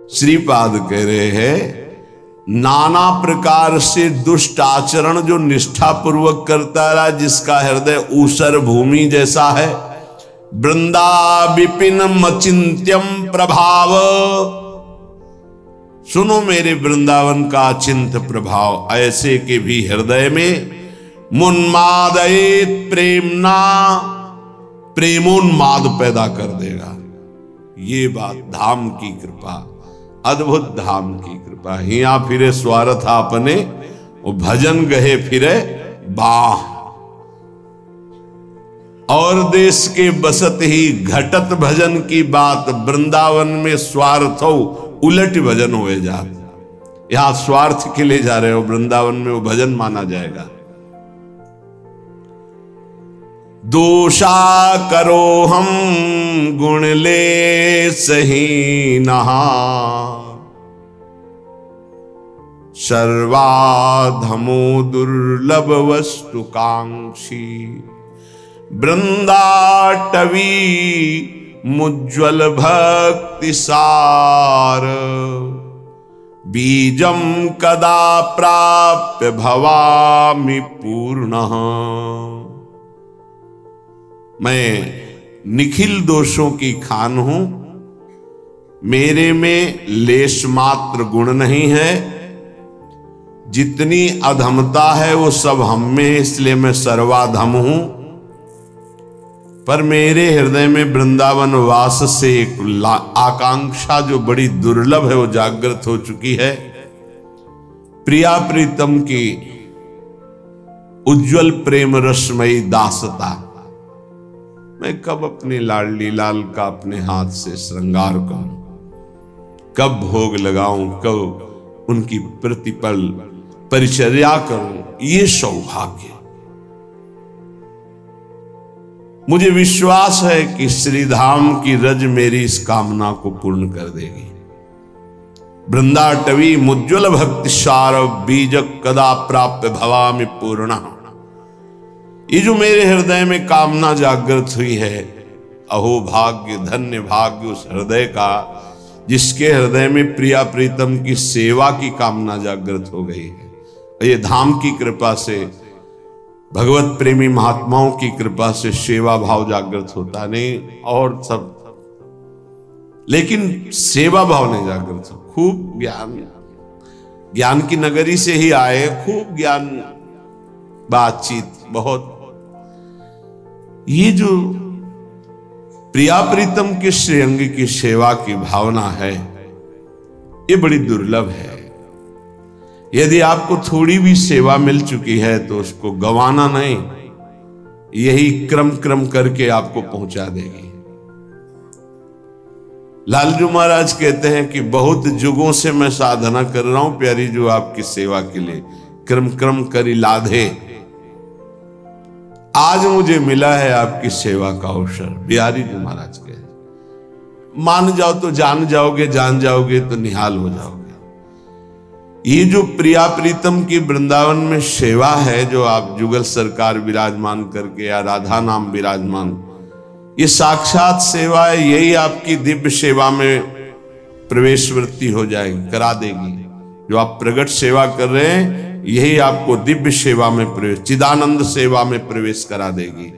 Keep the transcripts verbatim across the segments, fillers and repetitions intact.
श्रीपाद कह रहे हैं नाना प्रकार से दुष्ट आचरण जो निष्ठा पूर्वक करता रहा, जिसका हृदय ऊसर भूमि जैसा है, वृंदा विपिन मचिंत्यम प्रभाव। सुनो मेरे वृंदावन का अचिंत प्रभाव, ऐसे के भी हृदय में मुन्मादयेत प्रेमना, प्रेमोन्माद पैदा कर देगा। ये बात धाम की कृपा, अद्भुत धाम की कृपा। हिया फिरे स्वार्थ आपने, वो भजन गहे फिरे बाह। और देश के बसत ही घटत भजन की बात, वृंदावन में स्वार्थ हो उलट भजन हुए जात। यहां स्वार्थ के लिए जा रहे हो, वृंदावन में वो भजन माना जाएगा। दोषा करो हम गुण ले सही नहा, सर्वाधमो दुर्लभ वस्तु कांक्षी। वृंदाटवी मुज्ज्वल भक्ति सार, बीजम कदा प्राप्य भवामि पूर्णः। मैं निखिल दोषों की खान हूं, मेरे में लेश मात्र गुण नहीं है। जितनी अधमता है वो सब हम में, इसलिए मैं सर्वाधम हूं। पर मेरे हृदय में वृंदावन वास से एक आकांक्षा जो बड़ी दुर्लभ है वो जागृत हो चुकी है। प्रिया प्रीतम की उज्जवल प्रेम रसमयी दासता। मैं कब अपने लाडली लाल का अपने हाथ से श्रृंगार करूं, कब भोग लगाऊं, कब उनकी प्रतिपल परिचर्या करूं, ये सौभाग्य। मुझे विश्वास है कि श्रीधाम की रज मेरी इस कामना को पूर्ण कर देगी। वृंदाटवी मुज्ज्वल भक्ति सार, बीज कदा प्राप्य भवामि पूर्ण। ये जो मेरे हृदय में कामना जागृत हुई है, अहो भाग्य, धन्य भाग्य उस हृदय का जिसके हृदय में प्रिया प्रीतम की सेवा की कामना जागृत हो गई है। ये धाम की कृपा से, भगवत प्रेमी महात्माओं की कृपा से सेवा भाव जागृत होता नहीं और सब, लेकिन सेवा भाव नहीं जागृत हो। खूब ज्ञान, ज्ञान की नगरी से ही आए, खूब ज्ञान, बातचीत बहुत। ये जो प्रिया प्रीतम के श्रेयंग की सेवा की भावना है, ये बड़ी दुर्लभ है। यदि आपको थोड़ी भी सेवा मिल चुकी है तो उसको गंवाना नहीं, यही क्रम क्रम करके आपको पहुंचा देगी। लालजू महाराज कहते हैं कि बहुत जुगों से मैं साधना कर रहा हूं प्यारी जो आपकी सेवा के लिए, क्रम क्रम करी लाधे। आज मुझे मिला है आपकी सेवा का अवसर। बिहारी जी महाराज के मान जाओ तो जान जाओगे, जान जाओगे तो निहाल हो जाओगे। ये जो प्रिया प्रीतम की वृंदावन में सेवा है, जो आप जुगल सरकार विराजमान करके या राधा नाम विराजमान, ये साक्षात सेवा है। यही आपकी दिव्य सेवा में प्रवेश वृत्ति हो जाएगी, करा देगी। जो आप प्रगट सेवा कर रहे हैं, यही आपको दिव्य सेवा में प्रवेश, चिदानंद सेवा में प्रवेश करा देगी।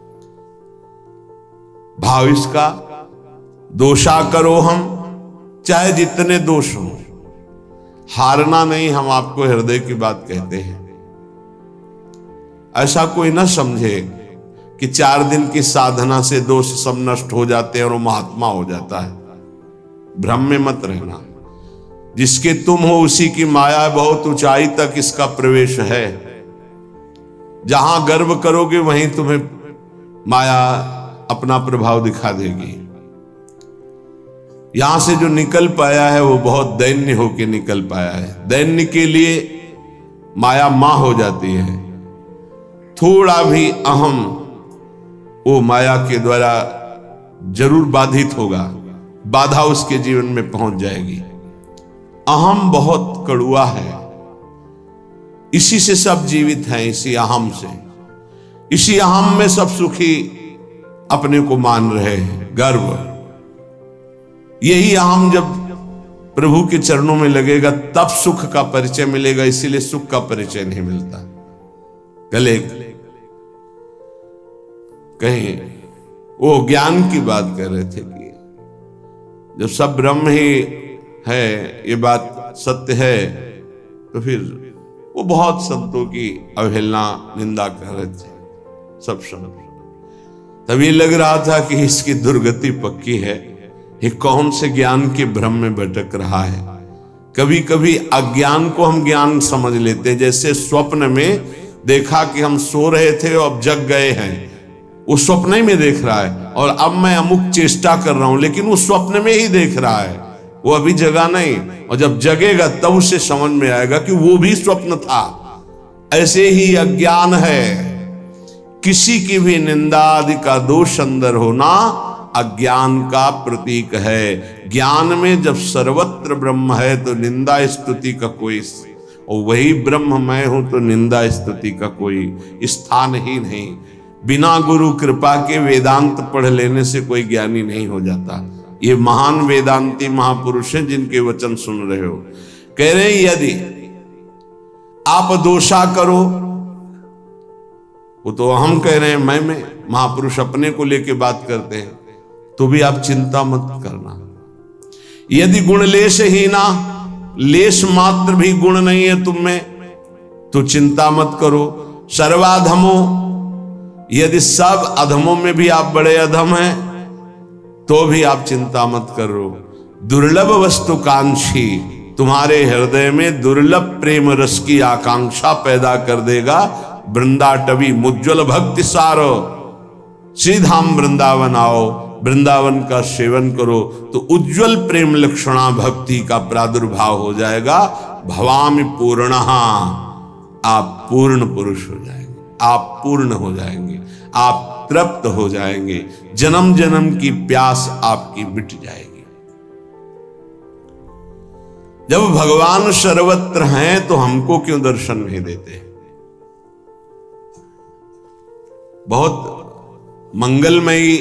भाव इसका, दोषा करो हम, चाहे जितने दोष हो, हारना नहीं। हम आपको हृदय की बात कहते हैं। ऐसा कोई ना समझे कि चार दिन की साधना से दोष सब नष्ट हो जाते हैं और वो महात्मा हो जाता है। भ्रम में मत रहना। जिसके तुम हो उसी की माया बहुत ऊंचाई तक इसका प्रवेश है। जहां गर्व करोगे वहीं तुम्हें माया अपना प्रभाव दिखा देगी। यहां से जो निकल पाया है वो बहुत दैन्य होकर निकल पाया है। दैन्य के लिए माया मां हो जाती है। थोड़ा भी अहम वो माया के द्वारा जरूर बाधित होगा, बाधा उसके जीवन में पहुंच जाएगी। अहम बहुत कड़ुआ है, इसी से सब जीवित हैं, इसी अहम से। इसी अहम में सब सुखी अपने को मान रहे हैं। गर्व, यही अहम जब प्रभु के चरणों में लगेगा तब सुख का परिचय मिलेगा, इसीलिए सुख का परिचय नहीं मिलता। गले कहीं वो ज्ञान की बात कर रहे थे कि जब सब ब्रह्म ही है, ये बात सत्य है, तो फिर वो बहुत संतों की अवहेलना निंदा कर रहे थे सब संत। तभी लग रहा था कि इसकी दुर्गति पक्की है, ये कौन से ज्ञान के भ्रम में भटक रहा है। कभी कभी अज्ञान को हम ज्ञान समझ लेते हैं, जैसे स्वप्न में देखा कि हम सो रहे थे और अब जग गए हैं, वो स्वप्न ही में देख रहा है, और अब मैं अमुक चेष्टा कर रहा हूं, लेकिन वो स्वप्न में ही देख रहा है, वो अभी जगा नहीं। और जब जगेगा तब उसे समझ में आएगा कि वो भी स्वप्न था। ऐसे ही अज्ञान है, किसी की भी निंदा आदि का दोष अंदर होना अज्ञान का प्रतीक है। ज्ञान में जब सर्वत्र ब्रह्म है तो निंदा स्तुति का कोई, और वही ब्रह्म मैं हूं तो निंदा स्तुति का कोई स्थान ही नहीं। बिना गुरु कृपा के वेदांत पढ़ लेने से कोई ज्ञानी नहीं हो जाता। ये महान वेदांती महापुरुष हैं जिनके वचन सुन रहे हो। कह रहे हैं यदि आप दोषा करो, वो तो हम कह रहे हैं मैं में, महापुरुष अपने को लेके बात करते हैं, तो भी आप चिंता मत करना। यदि गुण लेश ही ना, लेश मात्र भी गुण नहीं है तुम में, तो चिंता मत करो। सर्वाधमो, यदि सब अधमों में भी आप बड़े अधम हैं तो भी आप चिंता मत करो। दुर्लभ वस्तु कांक्षी, तुम्हारे हृदय में दुर्लभ प्रेम रस की आकांक्षा पैदा कर देगा। वृंदाटवी मुज्ज्वल भक्ति सारो, श्रीधाम वृंदावन आओ, वृंदावन का सेवन करो तो उज्जवल प्रेम लक्षणा भक्ति का प्रादुर्भाव हो जाएगा। भवामि पूर्णः, आप पूर्ण पुरुष हो जाएंगे, आप पूर्ण हो जाएंगे, आप तृप्त हो जाएंगे, जन्म जन्म की प्यास आपकी मिट जाएगी। जब भगवान सर्वत्र हैं तो हमको क्यों दर्शन नहीं देते? बहुत मंगलमयी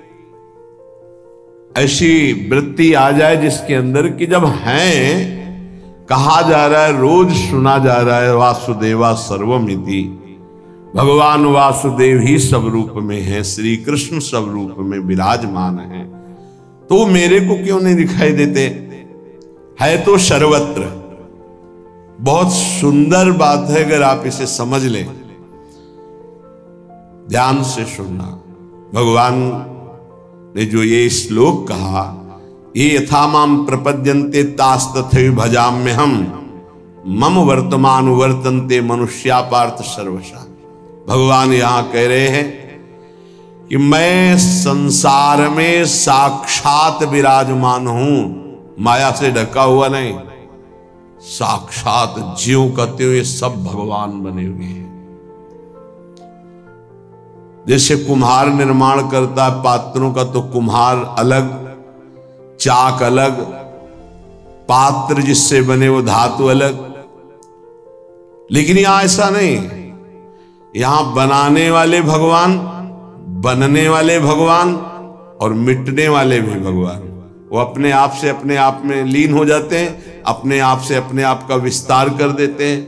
ऐसी वृत्ति आ जाए जिसके अंदर कि जब हैं, कहा जा रहा है, रोज सुना जा रहा है, वासुदेवा सर्वमिति, भगवान वासुदेव ही सब रूप में है, श्री कृष्ण सब रूप में विराजमान है, तो मेरे को क्यों नहीं दिखाई देते? है तो सर्वत्र। बहुत सुंदर बात है, अगर आप इसे समझ लें, ध्यान से सुनना। भगवान ने जो ये श्लोक कहा, ये यथा माम प्रपद्यन्ते तास्तथैव भजाम्यहम मम वर्तमान वर्तन्ते मनुष्या पार्थ सर्वशा। भगवान यहां कह रहे हैं कि मैं संसार में साक्षात विराजमान हूं, माया से ढका हुआ नहीं, साक्षात ज्यों कहते हुए सब भगवान बने हुए हैं। जैसे कुम्हार निर्माण करता है पात्रों का, तो कुम्हार अलग, चाक अलग, पात्र जिससे बने वो धातु अलग। लेकिन यहां ऐसा नहीं, यहां बनाने वाले भगवान, बनने वाले भगवान और मिटने वाले भी भगवान। वो अपने आप से अपने आप में लीन हो जाते हैं, अपने आप से अपने आप का विस्तार कर देते हैं।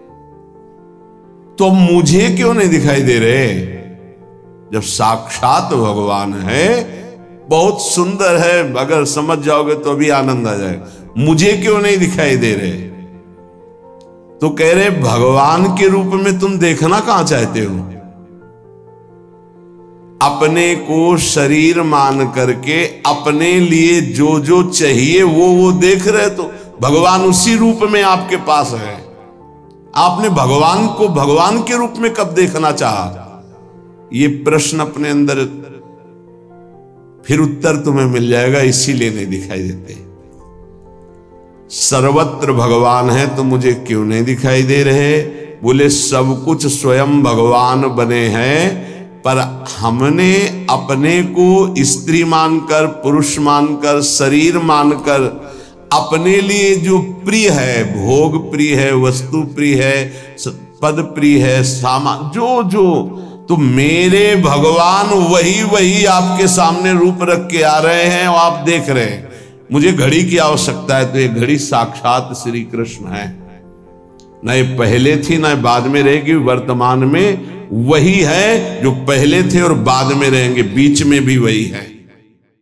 तो मुझे क्यों नहीं दिखाई दे रहे? जब साक्षात भगवान है, बहुत सुंदर है, अगर समझ जाओगे तो भी आनंद आ जाएगा। मुझे क्यों नहीं दिखाई दे रहे? तो कह रहे भगवान के रूप में तुम देखना कहां चाहते हो? अपने को शरीर मान करके अपने लिए जो जो चाहिए वो वो देख रहे, तो भगवान उसी रूप में आपके पास है। आपने भगवान को भगवान के रूप में कब देखना चाहा? ये प्रश्न अपने अंदर, फिर उत्तर तुम्हें मिल जाएगा, इसीलिए नहीं दिखाई देते। सर्वत्र भगवान है तो मुझे क्यों नहीं दिखाई दे रहे? बोले सब कुछ स्वयं भगवान बने हैं, पर हमने अपने को स्त्री मानकर, पुरुष मानकर, शरीर मानकर, अपने लिए जो प्रिय है, भोग प्रिय है, वस्तु प्रिय है, पद प्रिय है, सामान जो जो, तो मेरे भगवान वही वही आपके सामने रूप रख के आ रहे हैं और आप देख रहे हैं। मुझे घड़ी की आवश्यकता है, तो ये घड़ी साक्षात श्री कृष्ण है। न ये पहले थी न बाद में रहेगी, वर्तमान में वही है जो पहले थे और बाद में रहेंगे, बीच में भी वही है।